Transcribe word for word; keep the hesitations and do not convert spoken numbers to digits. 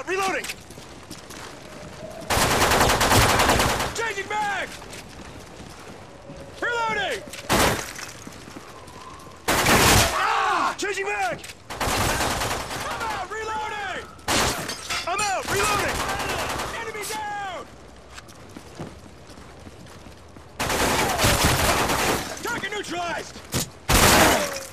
out! Reloading! Changing mag! Reloading! Ah! Changing mag! I'm out! Reloading! I'm out! Reloading! Enemy down! Target neutralized!